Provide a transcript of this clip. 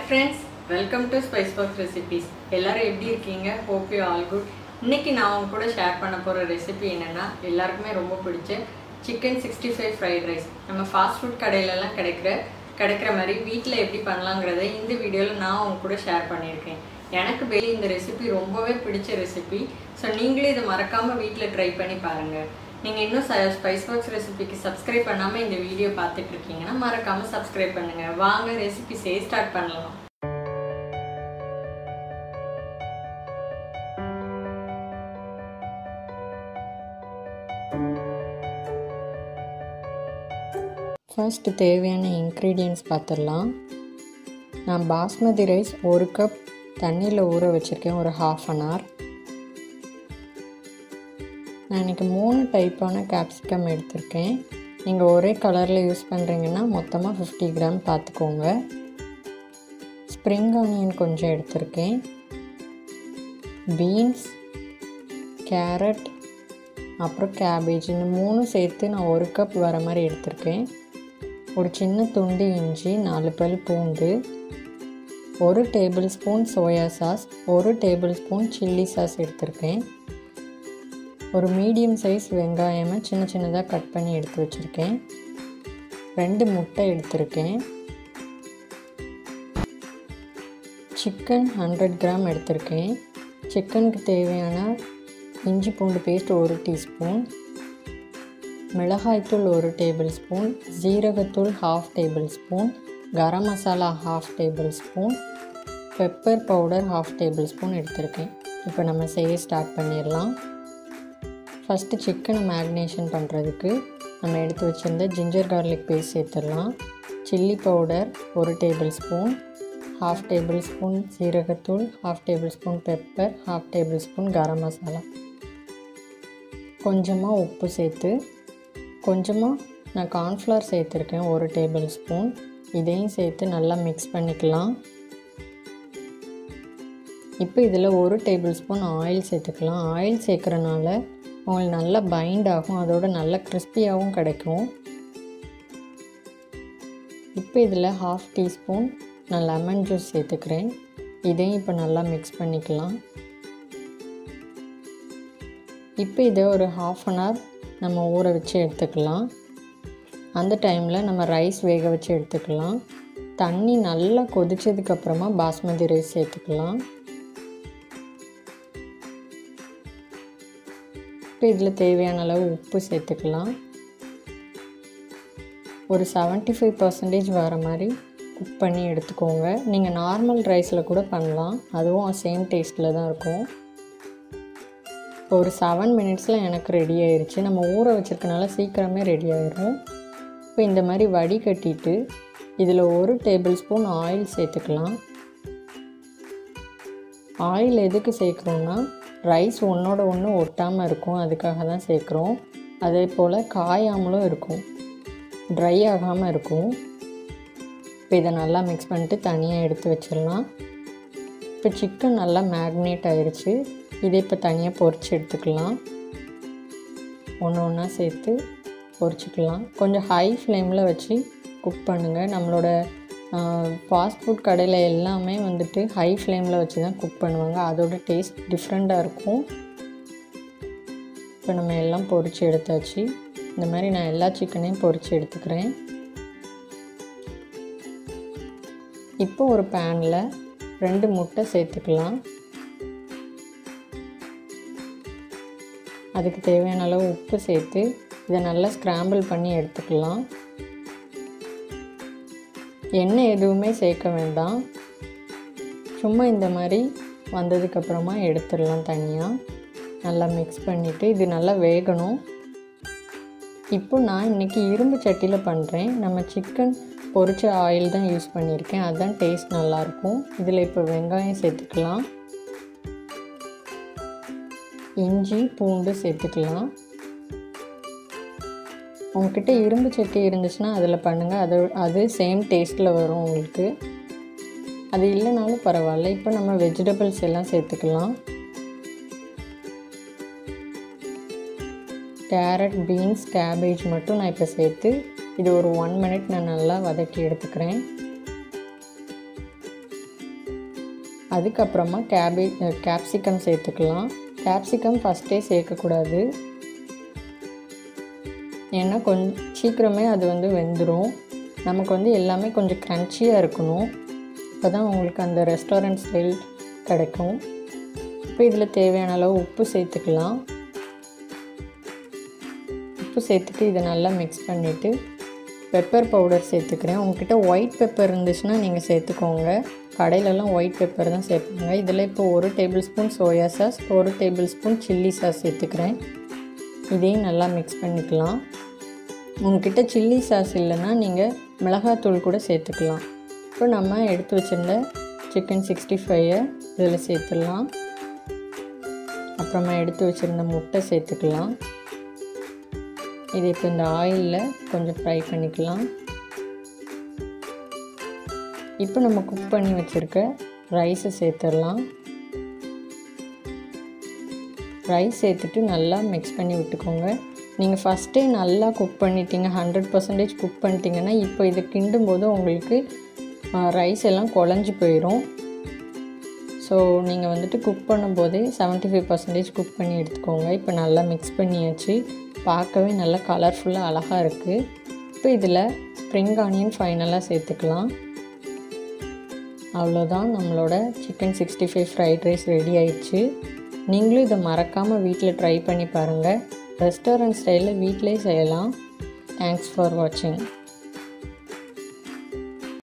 friends, welcome to Spicebox Recipes. எல்லாரும் எப்படி இருக்கீங்க? Hope you all good. இன்னைக்கு நான் உங்க கூட ஷேர் பண்ண போற ரெசிபி என்னன்னா எல்லாருக்குமே ரொம்ப பிடிச்ச சிக்கன் 65 ஃப்ரைட் ரைஸ். நம்ம ஃபாஸ்ட் ஃபுட் கடையில எல்லாம் கிடைக்கிற மாதிரி வீட்ல எப்படி பண்ணலாம்ங்கறத இந்த வீடியோல நான் உங்க கூட ஷேர் பண்ணியிருக்கேன். எனக்கு வெளிய இந்த ரெசிபி ரொம்பவே பிடிச்ச ரெசிபி. சோ நீங்களே இத மறக்காம வீட்ல ட்ரை பண்ணி பாருங்க. நீங்க இன்னும் ஸ்பைஸ்பாக்ஸ் ரெசிபிக்கு சப்ஸ்கிரைப் பண்ணாம இந்த வீடியோ பார்த்துட்டு இருக்கீங்கன்னா மறக்காம சப்ஸ்கிரைப் பண்ணுங்க. வாங்க ரெசிபி ஸ்டார்ட் பண்ணலாம். ஃபர்ஸ்ட் தேவையான இன்க்ரீடியன்ட்ஸ் பார்த்துடலாம். நான் பாஸ்மதி ரைஸ் 1 கப் தண்ணியில் ஊற வச்சுருக்கேன் ஒரு ½ அன் ஹவர். நான் இன்றைக்கி 3 டைப்பான கேப்சிகம் எடுத்திருக்கேன். நீங்கள் ஒரே கலரில் யூஸ் பண்ணுறீங்கன்னா மொத்தமாக 50 கிராம் பார்த்துக்கோங்க. ஸ்ப்ரிங் ஆனியன் கொஞ்சம் எடுத்திருக்கேன். பீன்ஸ், கேரட், அப்புறம் கேபேஜ், இந்த 3 சேர்த்து நான் 1 கப் வர மாதிரி எடுத்திருக்கேன். ஒரு சின்ன துண்டு இஞ்சி, 4 பல் பூண்டு, 1 tablespoon soya sauce, 1 tablespoon chilli sauce எடுத்திருக்கேன். ஒரு மீடியம் சைஸ் வெங்காயமாக சின்ன சின்னதாக கட் பண்ணி எடுத்து வச்சுருக்கேன். 2 முட்டை எடுத்திருக்கேன். சிக்கன் 100 கிராம் எடுத்திருக்கேன். சிக்கனுக்கு தேவையான இஞ்சி பூண்டு பேஸ்ட் 1 டீஸ்பூன், மிளகாய்த்தூள் 1 டேபிள் ஸ்பூன், ஜீரகத்தூள் ½ tablespoon, garam masala ½ tablespoon, pepper powder ½ tablespoon எடுத்திருக்கேன். இப்போ நம்ம செய்ய ஸ்டார்ட் பண்ணிடலாம். ஃபஸ்ட்டு சிக்கனை மேக்னேஷன் பண்ணுறதுக்கு நம்ம எடுத்து வச்சுருந்த ஜிஞ்சர் கார்லிக் பேஸ்ட் சேர்த்துடலாம். Chilli powder 1 tablespoon, ½ tablespoon ஜீரகத்தூள், ½ tablespoon pepper, ½ tablespoon garam masala, கொஞ்சமாக உப்பு சேர்த்து, கொஞ்சமாக நான் கார்ன்ஃப்ளவர் சேர்த்துருக்கேன் 1 டேபிள் ஸ்பூன். இதையும் சேர்த்து நல்லா மிக்ஸ் பண்ணிக்கலாம். இப்போ இதில் 1 டேபிள் ஸ்பூன் ஆயில் சேர்த்துக்கலாம். ஆயில் சேர்க்குறனால உங்களுக்கு நல்லா பைண்ட் ஆகும், அதோட நல்லா கிறிஸ்பியாகவும் கிடைக்கும். இப்போ இதில் ½ டீஸ்பூன் நான் லெமன் ஜூஸ் சேர்த்துக்கிறேன். இதையும் இப்போ நல்லா மிக்ஸ் பண்ணிக்கலாம். இப்போ இதை ஒரு ½ அன் ஹவர் நம்ம ஊற வச்சு எடுத்துக்கலாம். அந்த டைமில் நம்ம ரைஸ் வேக வச்சு எடுத்துக்கலாம். தண்ணி நல்லா கொதிச்சதுக்கப்புறமா பாஸ்மதி ரைஸ் சேர்த்துக்கலாம். இப்போ இதில் தேவையான அளவு உப்பு சேர்த்துக்கலாம். ஒரு 75% வர மாதிரி குக் பண்ணி எடுத்துக்கோங்க. நீங்கள் நார்மல் ரைஸில் கூட பண்ணலாம், அதுவும் சேம் டேஸ்ட்டில் தான் இருக்கும். இப்போ ஒரு 7 மினிட்ஸில் எனக்கு ரெடி ஆயிடுச்சு. நம்ம ஊற வச்சுருக்கனால சீக்கிரமே ரெடி ஆயிடும். இப்போ இந்த மாதிரி வடிகட்டிட்டு இதில் 1 டேபிள் ஸ்பூன் ஆயில் சேர்த்துக்கலாம். ஆயில் எதுக்கு சேர்க்குறோன்னா ரைஸ் ஒன்றோட ஒன்று ஒட்டாமல் இருக்கும், அதுக்காக தான் சேர்க்குறோம். அதே போல் காயாமலும் இருக்கும், ட்ரை ஆகாமல் இருக்கும். இப்போ இதை நல்லா மிக்ஸ் பண்ணிட்டு தனியாக எடுத்து வச்சிடலாம். இப்போ சிக்கன் நல்லா மேக்னேட் ஆயிடுச்சு. இதை இப்போ தனியாக பொரிச்சு எடுத்துக்கலாம். ஒன்று ஒன்றா சேர்த்து பொரிச்சிக்கலாம். கொஞ்சம் ஹை ஃப்ளேமில் வச்சு குக் பண்ணுங்கள். நம்மளோட ஃபாஸ்ட் ஃபுட் கடையில் எல்லாமே வந்துட்டு ஹை ஃப்ளேமில் வச்சு தான் குக் பண்ணுவாங்க, அதோட டேஸ்ட் டிஃப்ரெண்ட்டாக இருக்கும். இப்போ நம்ம எல்லாம் பொரிச்சு எடுத்தாச்சு. இந்த மாதிரி நான் எல்லா சிக்கனையும் பொரிச்சு எடுத்துக்கிறேன். இப்போ ஒரு பேனில் 2 முட்டை சேர்த்துக்கலாம். அதுக்கு தேவையான அளவு உப்பு சேர்த்து இதை நல்லா ஸ்க்ராம்பிள் பண்ணி எடுத்துக்கலாம். எண்ணெய் எதுவுமே சேர்க்க வேண்டாம், சும்மா இந்த மாதிரி வந்ததுக்கப்புறமா எடுத்துடலாம் தனியாக. நல்லா மிக்ஸ் பண்ணிவிட்டு இது நல்லா வேகணும். இப்போ நான் இன்றைக்கி இரும்பு சட்டியில் பண்ணுறேன். நம்ம சிக்கன் பொரிச்ச ஆயில் தான் யூஸ் பண்ணியிருக்கேன், அதுதான் டேஸ்ட் நல்லாயிருக்கும். இதில் இப்போ வெங்காயம் சேர்த்துக்கலாம். இஞ்சி பூண்டு சேர்த்துக்கலாம். உங்கள்கிட்ட இரும்பு சட்டி இருந்துச்சுன்னா அதில் பண்ணுங்கள், அது சேம் டேஸ்ட்டில் வரும் உங்களுக்கு. அது இல்லைனாலும் பரவாயில்ல. இப்போ நம்ம வெஜிடபிள்ஸ் எல்லாம் சேர்த்துக்கலாம். கேரட், பீன்ஸ், கேபேஜ் மட்டும் நான் இப்போ சேர்த்து இது ஒரு 1 மினிட் நான் நல்லா வதக்கி எடுத்துக்கிறேன். அதுக்கப்புறமா கேப்சிகம் சேர்த்துக்கலாம். கேப்சிகம் ஃபஸ்ட்டே சேர்க்கக்கூடாது, ஏன்னா சீக்கிரமே அது வந்து வெந்துடும். நமக்கு எல்லாமே கொஞ்சம் க்ரன்ச்சியாக இருக்கணும், அப்போ தான் உங்களுக்கு அந்த ரெஸ்டாரண்ட் ஸ்டைல் கிடைக்கும். இப்போ இதில் தேவையான அளவு உப்பு சேர்த்துக்கலாம். உப்பு சேர்த்துட்டு இதை நல்லா மிக்ஸ் பண்ணிவிட்டு பெப்பர் பவுடர் சேர்த்துக்கிறேன். உங்கள்கிட்ட ஒயிட் பெப்பர் இருந்துச்சுன்னா நீங்கள் சேர்த்துக்கோங்க. கடையிலலாம் ஒயிட் பெப்பர் தான் சேர்ப்பாங்க. இதில் இப்போ 1 tablespoon soya sauce, 1 tablespoon chilli sauce சேர்த்துக்கிறேன். இதையும் நல்லா மிக்ஸ் பண்ணிக்கலாம். உங்கள்கிட்ட சில்லி சாஸ் இல்லைன்னா நீங்கள் மிளகாத்தூள் கூட சேர்த்துக்கலாம். இப்போ நம்ம எடுத்து வச்சுருந்த சிக்கன் 65 இதில் சேர்த்துடலாம். அப்புறமா எடுத்து வச்சுருந்த முட்டை சேர்த்துக்கலாம். இது இப்போ இந்த ஆயிலில் கொஞ்சம் ஃப்ரை பண்ணிக்கலாம். இப்போ நம்ம குக் பண்ணி வச்சுருக்க ரைஸை சேர்த்துடலாம். ரைஸ் சேர்த்துட்டு நல்லா மிக்ஸ் பண்ணி விட்டுக்கோங்க. நீங்கள் ஃபஸ்ட்டே நல்லா குக் பண்ணிட்டீங்க, 100% குக் பண்ணிட்டீங்கன்னா இப்போ இதை கிண்டும் போது உங்களுக்கு ரைஸ் எல்லாம் குழஞ்சி போயிடும். ஸோ நீங்கள் குக் பண்ணும்போதே 75% குக் பண்ணி எடுத்துக்கோங்க. இப்போ நல்லா மிக்ஸ் பண்ணியாச்சு. பார்க்கவே நல்லா கலர்ஃபுல்லாக அழகாக இருக்குது. இப்போ இதில் ஸ்ப்ரிங் ஆனியன் ஃபைனலாக சேர்த்துக்கலாம். அவ்வளோதான், நம்மளோட சிக்கன் 65 ஃப்ரைட் ரைஸ் ரெடி ஆயிடுச்சு. நீங்களும் இதை மறக்காமல் வீட்டில் ட்ரை பண்ணி பாருங்கள். ரெஸ்டாரண்ட் ஸ்டைலில் வீட்டிலே செய்யலாம். தேங்க்ஸ் ஃபார் வாட்சிங்.